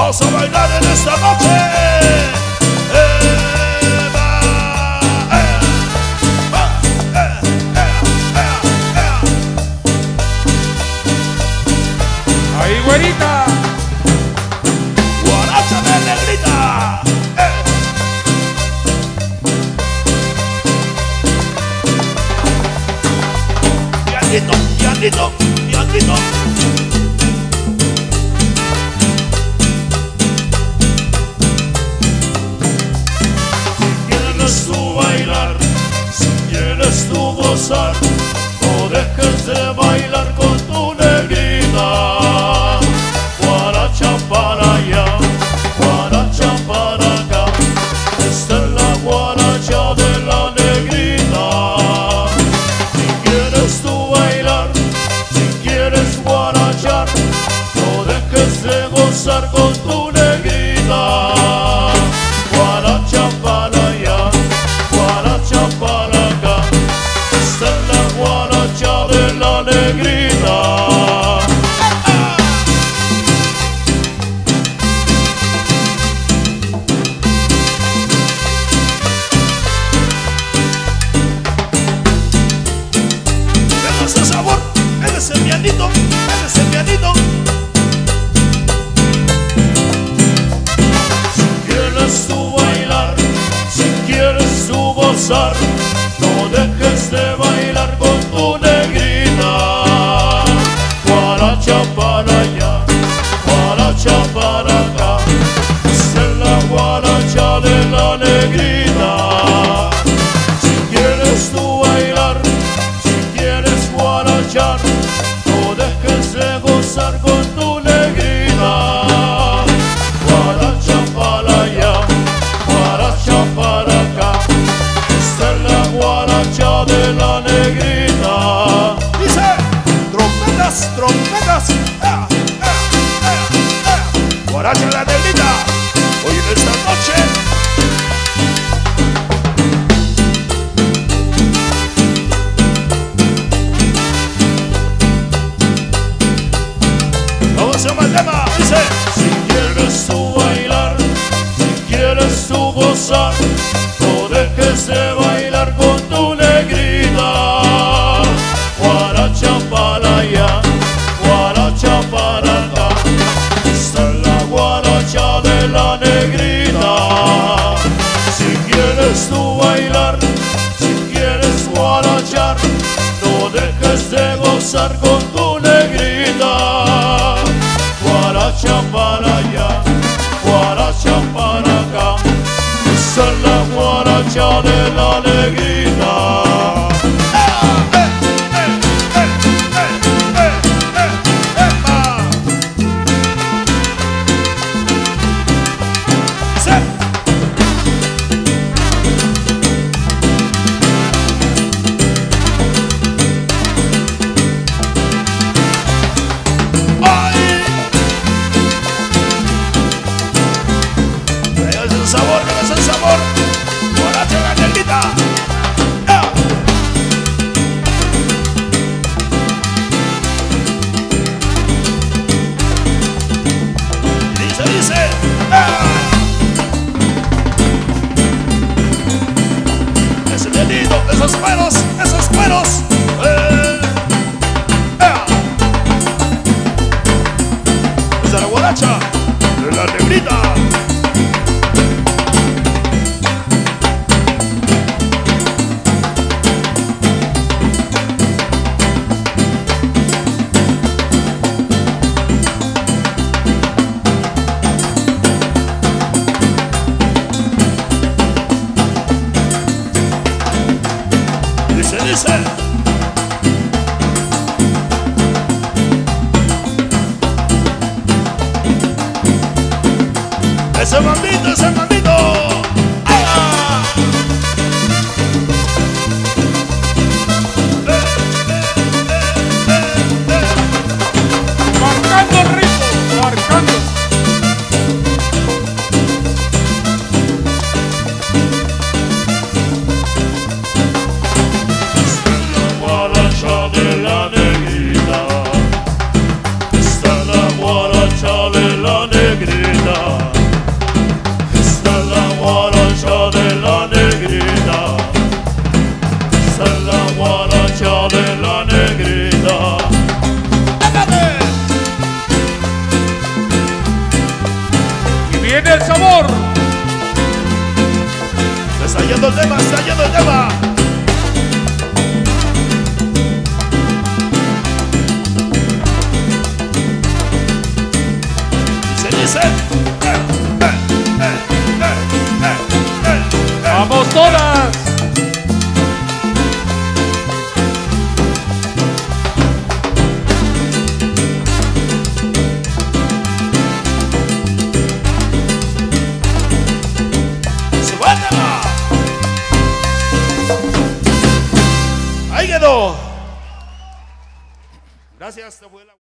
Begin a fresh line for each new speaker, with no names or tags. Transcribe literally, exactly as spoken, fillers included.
Vamos a bailar en esta noche.
Ahí, güerita.
Guaracha de negrita. Eh. Pianito, pianito, pianito. Si quieres tú bailar, si quieres tú gozar, no dejes de bailar con tu negrita. Guaracha para allá, guaracha para acá, esta es la guaracha de la negrita. Si quieres tú bailar, si quieres guarachar, no dejes de gozar con tu negrita. Guaracha para allá, guaracha para acá, esta es la guaracha de la negrita. Ese sabor, ese pianito, ese pianito. Si quieres tú bailar, si quieres tú gozar, no dejes de bailar con tu negrita. Guaracha para allá, guaracha para acá, esta es la guaracha de la negrita. Si quieres tú bailar, guarachar, no dejes de gozar con tu negrita. Guaracha para allá, guaracha para acá, esta es la guaracha de la negrita. Dice, trompetas, trompetas, ah, ah, ah, ah. Guaracha de la negrita, hoy en esta noche. El tema dice: si quieres tú bailar, si quieres tú gozar, no dejes de bailar con tu negrita. Guaracha para allá, guaracha para acá, esta es la guaracha de la negrita. Si quieres tú bailar, si quieres guarachar, no dejes de gozar con tu negrita. Guaracha para allá, guaracha para acá, esa es la guaracha de la negrita. Sabor, que es el sabor, guaracha de la negrita. ¡Ah! Dice, dice, ¡ah! Ese dedito, esos cueros, esos cueros. Eh. ¡Ah! Es de la guaracha de la negrita. Dice, ese bandito, ese bandito. ¡Ah! Eh, eh, eh, eh.
Marcando el ritmo, marcando.
de la negrita. guaracha de la negrita.
Y viene el sabor.
Se está yendo el tema, se está yendo el tema. Y se dice eh, eh, eh, eh, eh, eh, eh.
¡Vamos todas!
Ahí quedó. Gracias, te fue la...